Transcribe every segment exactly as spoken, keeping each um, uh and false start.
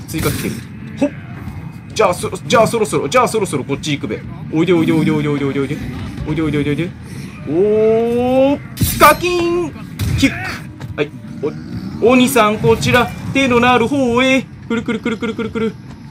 追加来てる。ほっ。じゃあ、そ、じゃあそろそろ、じゃあそろそろこっち行くべ。おいでおいでおいでおいでおいでおいでおいで。おいでおいでおいでおいで。おー、カキーンキック。はい。お、鬼さん、こちら、手のなる方へ。くるくるくるくるくるくる。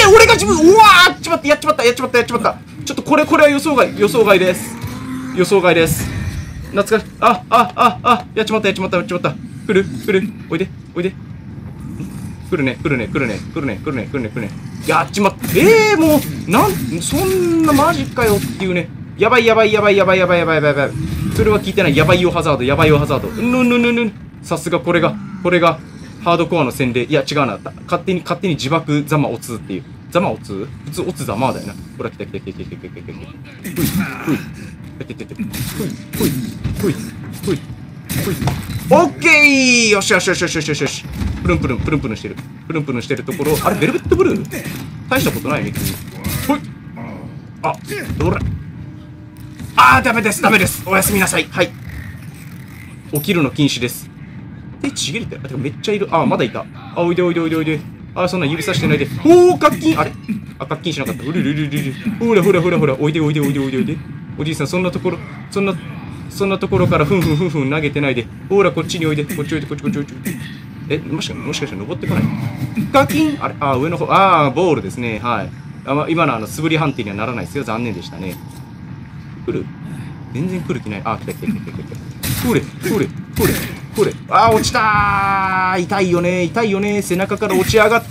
えー、俺が自分、うわー、やっちまった、やっちまった、やっちまった、やっちまった。ちょっとこれ、これは予想外、予想外です。予想外です。懐かしい。あ、あ、あ、あ、やっちまった、やっちまった、やっちまった。来る、来る、おいで、おいで。来るね、来るね、来るね、来るね、来るね、来るね、来るね。やっちまった。えー、もう、なん、そんなマジかよっていうね。やばい、やばい、やばい、やばい、やばい、やばい、やばい。それは聞いてない。やばいよハザード、やばいよハザード。ぬぬぬぬ。さすがこれが、これが、ハードコアの洗礼。いや、違うな。勝手に、勝手に自爆ザマオツっていう。ザマオツ普通オツザマだよな。ほら、来た来た来た来た来た来た来た来た。ふい、ふい。やってってって。ふい、ふい、ふい、ふい、ふい。オッケーよしよしよしよしよしよしよし。プルンプルン、プルンプルンしてる。プルンプルンしてるところ。あれ、ベルベットブルー大したことないね、君。ほい。あ、どら。あー、ダメです、ダメです。おやすみなさい。はい。起きるの禁止です。手ちぎれてる。あ、てかめっちゃいる。あ、まだいた。あ、おいでおいでおいでおいで。あ、そんな指さしてないで。おー、課金あれあ、課金しなかった。うるるるるる。ほらほらほらほら。おいでおいでおいでおいでおいで。おじいさん、そんなところ、そんな、そんなところからふんふんふんふん投げてないで。ほら、こっちにおいで。こっちおいで、こっちこっちこっち。え、もしか、もしかして登ってこない課金あれあ、上の方。あー、ボールですね。はい。あ、ま、今のあの、素振り判定にはならないですよ。残念でしたね。来る全然来る気ない。あ、来た来た来た来た来た。ほれ、ほれ、ほれ、ほれ。あー、落ちたー痛いよね、痛いよね。背中から落ち上がって。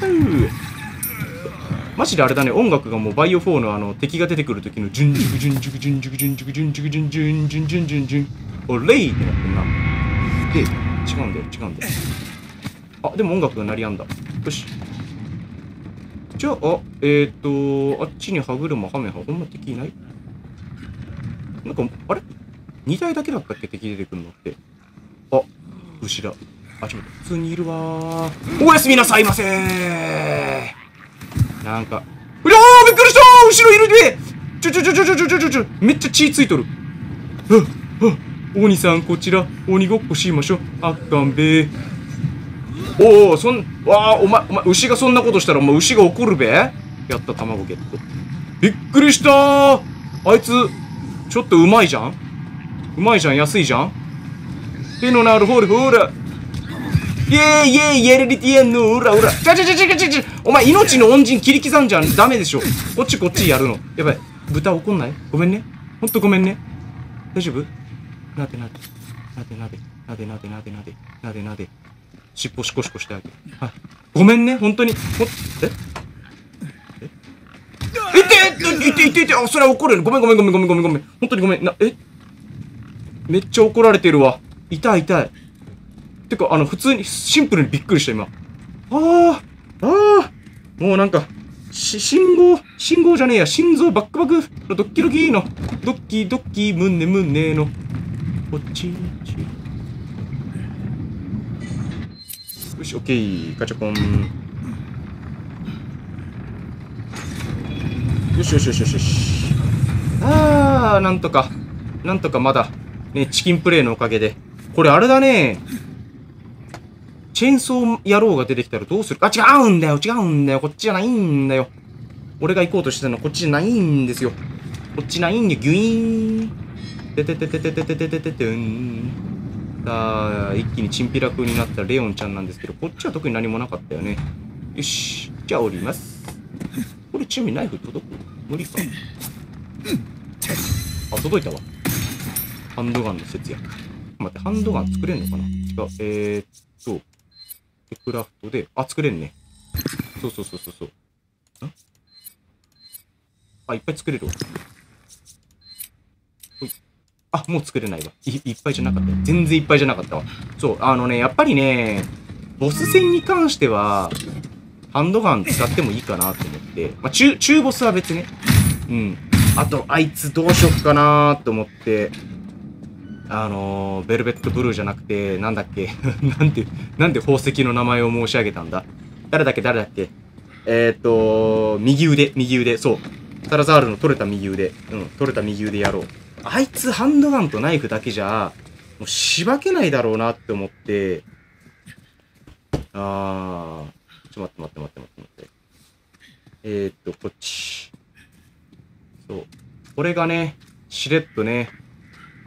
マジであれだね、音楽がもうバイオフォーのあの、敵が出てくる時の、ジュンジュクジュンジュクジュンジュクジュンジュクジュンジュクジュンジュンジュンジュンジュンジュン。おレイってなってんな。で、違うんだよ、違うんだよ。あ、でも音楽が鳴りやんだ。よし。じゃあ、えっと、あっちに歯車ハメハ、こんな敵いないなんか、あれに体だけだったっけ敵出てくるのって。あ、牛だ。あ、ちょっと普通にいるわー。おやすみなさいませー。なんか、うりゃーびっくりしたー後ろいるでちょちょちょちょちょちょちょちょちょめっちゃ血ついとる。あ、あ、鬼さんこちら、鬼ごっこしましょ。あっかんべー。おお、そん、わあ、お前、お前、牛がそんなことしたら、お前、牛が怒るべやった卵ゲット。びっくりしたーあいつ、ちょっとうまいじゃんうまいじゃん安いじゃん手のなるほらほらイエーイイエーイイエレリティエンのうらうらちゃちゃちゃちゃちゃちゃお前命の恩人切り刻んじゃんダメでしょこっちこっちやるのやばい豚怒んないごめんねほんとごめんね大丈夫なでなでなでなでなでなでなでなでなでなでしっぽしこしこしてあげるはいごめんねほんとにほんええいていていていてあそれは怒るよごめんごめんごめんごめんごめんごめんほんとにごめんなえめっちゃ怒られてるわ痛い痛いてかあの普通にシンプルにびっくりした今ああああもうなんかし信号信号じゃねえや心臓バックバクのドッキドキのドッキドッキムンネムンネのこっちよしオッケーガチャコンよしよしよしよしよしああなんとかなんとかまだねチキンプレイのおかげでこれあれだねチェーンソー野郎が出てきたらどうするあ違うんだよ違うんだよこっちじゃないんだよ俺が行こうとしてたのはこっちじゃないんですよこっちないんでギュイーンてててててててててててんさあ一気にチンピラ風になったレオンちゃんなんですけどこっちは特に何もなかったよねよしじゃあ降りますこれちなみにナイフ届く無理かあ届いたわハンドガンの節約待ってハンドガン作れんのかな違うえー、っとクラフトであ作れんねそうそうそうそうそうんあいっぱい作れるわあもう作れないわ い, いっぱいじゃなかった全然いっぱいじゃなかったわそうあのねやっぱりねボス戦に関してはハンドガン使ってもいいかなと思って、まあ、中中ボスは別ねうんあとあいつどうしよっかなと思ってあのー、ベルベットブルーじゃなくて、なんだっけなんで、なんで宝石の名前を申し上げたんだ誰だっけ誰だっけえーっと、右腕、右腕、そう。サラザールの取れた右腕。うん、取れた右腕やろう。あいつハンドガンとナイフだけじゃ、もうしばけないだろうなって思って、あー、ちょっと待って待って待って待って待って。えーっと、こっち。そう。これがね、しれっとね、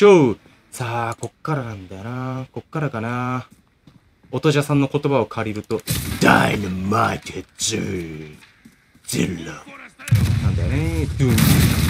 しょう。さあ、こっからなんだよな。こっからかな。音じゃさんの言葉を借りると、ダイナマイトゼーゼロなんだよね。ドゥン。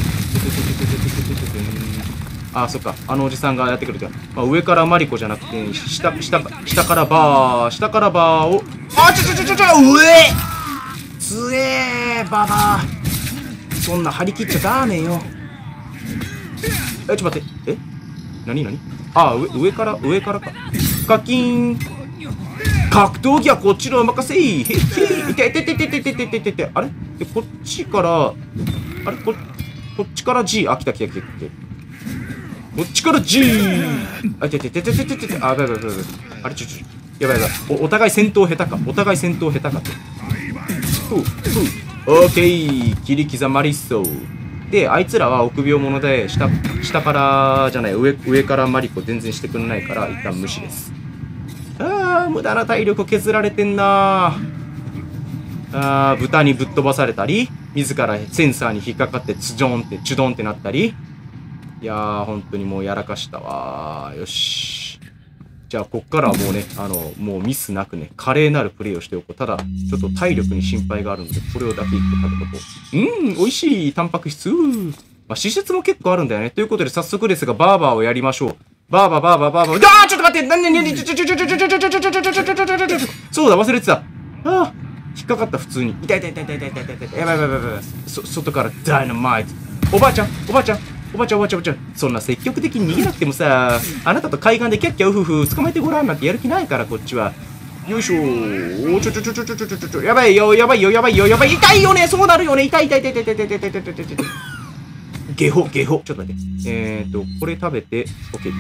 あ、そっか。あのおじさんがやってくると、まあ、上からマリコじゃなくて、下、下、下からバー、下からバーを、あ、ちょちょちょちょちょ、上つえー、ババー。そんな張り切っちゃダメよ。え、ちょっと待って。えなになにあ、上、上から、上からか。カキーン。格闘技はこっちのお任せい。へっへい。いてててててててててて。あれで、こっちから、あれこ、こっちから G。あ、来た来た来た来た。こっちから G。あ、てててててててて。あ、やばいやばいやばい。あれちょちょ。やばいやばい。お、お互い戦闘下手か。お互い戦闘下手かって。ふう、ふう。オーケー。切り刻まりそう。で、あいつらは臆病者で、下、下からじゃない、上、上からマリコ全然してくんないから、一旦無視です。あー、無駄な体力削られてんなー。あー、豚にぶっ飛ばされたり、自らセンサーに引っかかって、ツジョンって、チュドンってなったり。いやー、本当にもうやらかしたわー。よし。じゃあ、こっからはもうね、あの、もうミスなくね、華麗なるプレイをしておこう。ただ、ちょっと体力に心配があるので、これをだけ一個食べとこう。うーん、美味しい、タンパク質。まあ、脂質も結構あるんだよね。ということで、早速ですが、バーバーをやりましょう。バーバー、バーバー、バーバー。あー、ちょっと待って、なになになに、ちょちょちょちょちょちょちょちょちょちょちょちょちょちょちょちょちょちょそうだ、忘れてた。ああ、引っかかった、普通に。痛い痛い痛い痛い痛い痛い痛い痛い。やばいやばいやばいやばい。そ、外からダイナマイト。おばあちゃん、おばあちゃん。おばちゃんおばちゃんおばちゃん、そんな積極的に逃げなくてもさ、あなたと海岸でキャッキャウフフ捕まえてごらんなんてやる気ないからこっちは。よいしょー。おちょちょちょちょちょちょちょちょ、やばいよやばいよやばいよやばい、痛いよね、そうなるよね、痛い痛い痛い痛い痛い痛い痛い痛い痛い痛い痛い。ゲホゲホ、ちょっと待って、えーとこれ食べて、オッケー。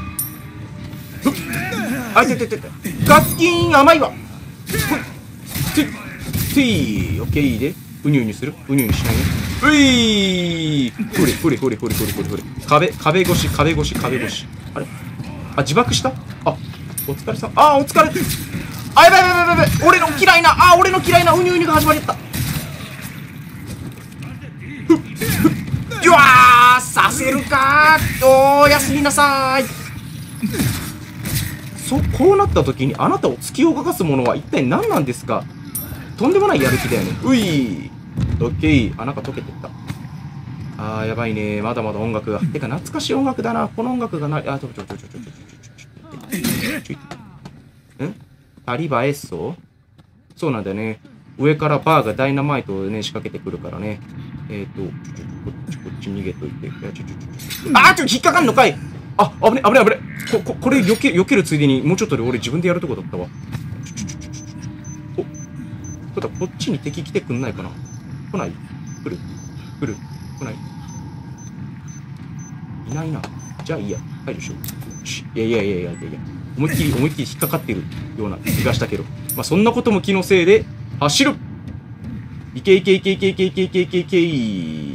あ、痛い痛い痛い痛い、ガッキーン甘いわ。ててー、オッケーで、うにゅうにする、うにゅうにしないね。ういー、ほれほれほれほれほれほれほれ、壁壁越し壁越し壁越し、あれあ、自爆した。あ、お疲れさん。あ、お疲れ。あ、やばいやばいやばいやばい、俺の嫌いな、あ、俺の嫌いなうにゅうにが始まりった。ふっふっ、うわー、させるかー。おー、やすみなさーい。そ、こうなった時にあなたを突き動かすものは一体何なんですか。とんでもないやる気だよね。ういー、オッケー。あ、なんか溶けてった。あー、やばいね。まだまだ音楽が。てか、懐かしい音楽だな。この音楽がない。あ、ちょちょちょちょちょちょちょちょちょ。んタリバエッソそうなんだよね。上からバーがダイナマイトをね、仕掛けてくるからね。えっと、こっち、こっち逃げといて。いや、ちょちょちょちょ。あー、ちょ、引っかかんのかい。あ、危ね、危ね、危ね。こ、こ、これ、避け、避けるついでに、もうちょっとで俺自分でやるとこだったわ。ちょちょちょちょちょ。お、ただ、こっちに敵来てくんないかな。来ない？来る？来る？来ない？いないな。じゃあいいや。排除しよう。しいやいやいやいやいやいや。思いっきり思いっきり引っかかってるような気がしたけど。まあそんなことも気のせいで、走る！いけいけいけいけいけいけいけいけいけい。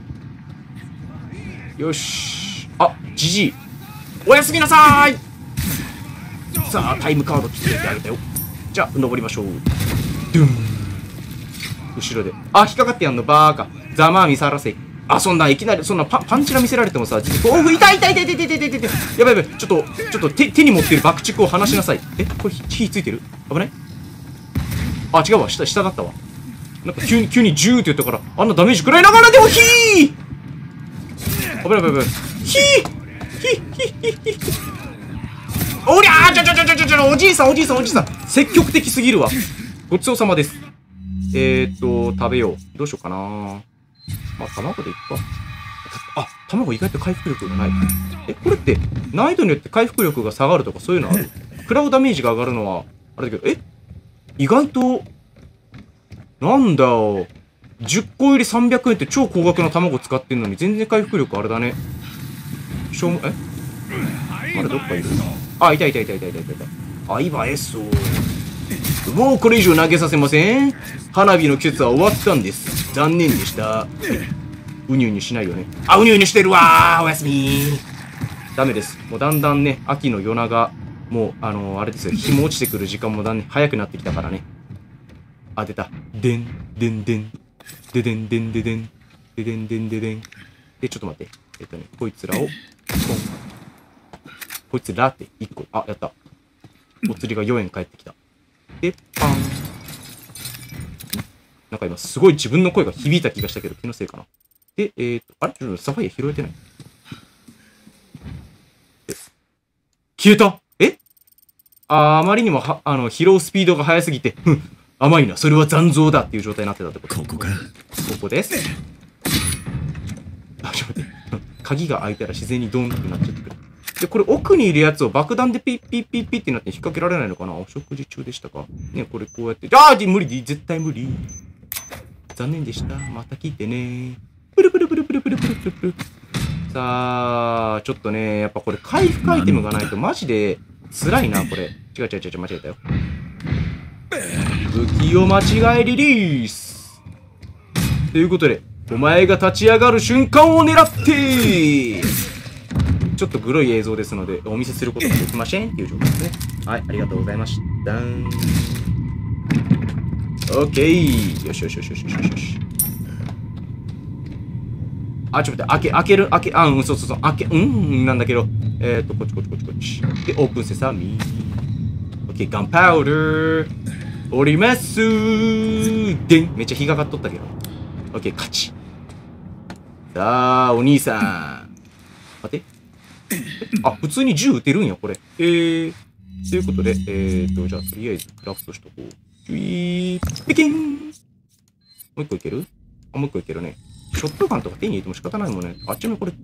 よし。あ、じじい。おやすみなさーい！さあ、タイムカード切ってあげたよ。じゃあ、登りましょう。ドゥン。後ろで。あ、引っかかってやんの、バーカ。ざまあ見さらせ。あ、そんな、いきなり、そんなパ、パンチラ見せられてもさ、おふ、痛い痛い痛い痛い痛い痛い痛い痛い。やばいやばい。ちょっと、ちょっと手、手に持ってる爆竹を離しなさい。え、これ火、火ついてる？危ない？あ、違うわ。下、下だったわ。なんか急に、急にジューって言ったから、あんなダメージ食らいながらでもヒー！危ない危ない危ない。ヒー！ヒー！ヒー！ヒー！ヒー！おりゃー！ちょちょちょちょちょ、おじいさんおじいさんおじいさん。積極的すぎるわ。ごちそうさまです。えーっと、食べよう。どうしようかな。まあ、卵でいっか。あ、卵意外と回復力がない。え、これって、難易度によって回復力が下がるとかそういうのある？食らうダメージが上がるのは、あれだけど、え意外と、なんだよ。 じゅっこ入りさんびゃくえんって超高額な卵使ってんのに全然回復力あれだね。しょうも、えまだどっかいる？あ、いたいたいたいたいたいたいた。あ、今 S を。もうこれ以上投げさせません。花火の季節は終わったんです。残念でした。うにゅうにゅしないよね。あ、うにゅうにゅしてるわー。おやすみー。ダメです。もうだんだんね、秋の夜長、もう、あのー、あれですよ。日も落ちてくる時間もだんね、早くなってきたからね。あ、出た。でん、でんでん。ででんでんででん。ででんでんででん。で、ちょっと待って。えっとね、こいつらを、ポン。こいつらっていっこ。あ、やった。お釣りがよえん返ってきた。で、パン。なんか今、すごい自分の声が響いた気がしたけど、気のせいかな。で、えーと、あれちょっとサファイア拾えてない。消えたえあー、あまりにもは、あの、拾うスピードが速すぎて、ふん、甘いな、それは残像だっていう状態になってたってこと。 ここか。 ここです。あ、ちょっと待って。鍵が開いたら自然にドンってなっちゃってくる。で、これ奥にいるやつを爆弾でピッピッピッピッってなって引っ掛けられないのかな。お食事中でしたかね、これこうやって。あー無理絶対無理。残念でした。また聞いてね。プルプルプルプルプルプルプルプル。さあ、ちょっとね、やっぱこれ回復アイテムがないとマジで辛いな、これ。違う違う違う違う、間違えたよ。武器を間違えリリースということで、お前が立ち上がる瞬間を狙ってちょっとグロい映像ですので、お見せすることができませんっていう状況ですね。はい、ありがとうございました。オッケー。よしよしよしよしよしよし。あ、ちょっと待って、開け、開ける、開け、あ、うん、そうそうそう、開け、うん、なんだけど、えっと、こっちこっちこっちこっち。で、オープンセサミ。オッケー、ガンパウダー。おりますー。でん。めっちゃ日がかっとったけど。オッケー、勝ち。さあ、お兄さん。待って。あ、普通に銃撃てるんや、これ。えー。ということで、えーと、じゃあ、とりあえずクラフトしとこう。ピー、ピキン。もう一個いける？あ、もう一個いけるね。ショットガンとか手に入れても仕方ないもんね。あ、ちなみにこれ。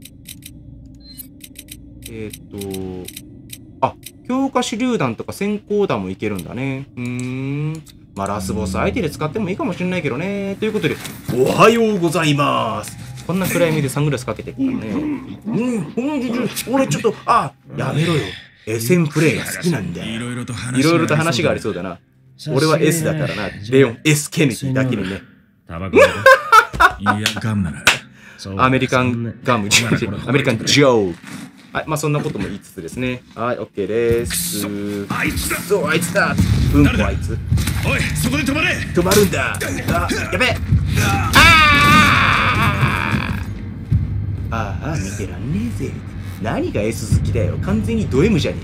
えーと、あ、強化手榴弾とか先行弾もいけるんだね。うーん。まあ、ラスボス相手で使ってもいいかもしれないけどね。ということで、おはようございます。こんな暗闇でサングラスかけてるからね。うん、俺ちょっと、あ、やめろよ。エスエム プレイが好きなんだよ。いろいろと話がありそうだな。俺は S だからな。レオン S ケネディだけにね。タバコいや、ガムなら。アメリカンガム、アメリカンジョー。はい、まあそんなことも言いつつですね。はい、OK です。あいつだそう、あいつだうんこあいつ。おい、そこで止まれ止まるんだあ、やべえああああ、見てらんねえぜ。何が S 好きだよ。完全にド M じゃね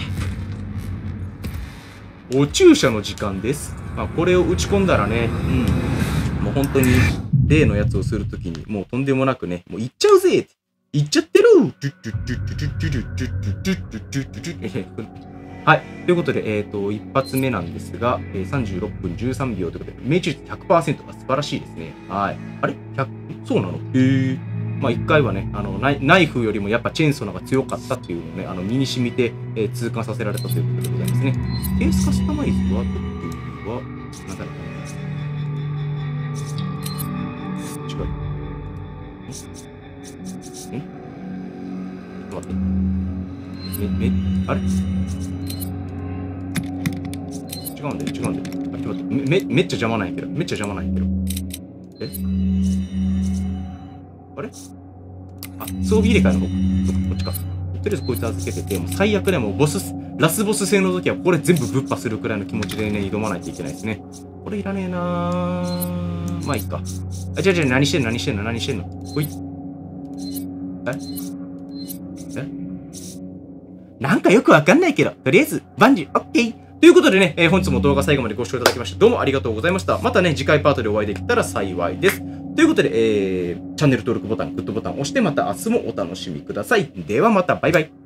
えか。お注射の時間です。まあ、これを打ち込んだらね、うん。もう本当に例のやつをするときに、もうとんでもなくね、もう行っちゃうぜって。行っちゃってるはい。ということで、えっと、一発目なんですが、えー、さんじゅうろっぷんじゅうさんびょうということで、命中率 ひゃくパーセント が素晴らしいですね。はい。あれ ?ひゃく? そうなのへえ。まあ一回はね、あのナイ、ナイフよりもやっぱチェーンソーの方が強かったっていうのをね、あの身に染みて、えー、痛感させられたということでございますね。ケースカスタマイズは、特には、なんだろうな。違う。んちょっと待って。め、め、あれ違うんだよ、違うんだよ。あ、ちょっと待って。め、めっちゃ邪魔なんやけど。めっちゃ邪魔なんやけど。えあれあ、装備入れ替えの方か。そっか、こっちか。とりあえずこいつ預けてて、もう最悪でもボス、ラスボス戦の時はこれ全部ぶっ破するくらいの気持ちでね、挑まないといけないですね。これいらねえなー。まあいいか。あ、じゃあじゃあ何してんの何してんの何してんのほい。ええなんかよくわかんないけど、とりあえず、バンジー、オッケーということでね、えー、本日も動画最後までご視聴いただきまして、どうもありがとうございました。またね、次回パートでお会いできたら幸いです。ということで、えー、チャンネル登録ボタン、グッドボタンを押して、また明日もお楽しみください。ではまた、バイバイ。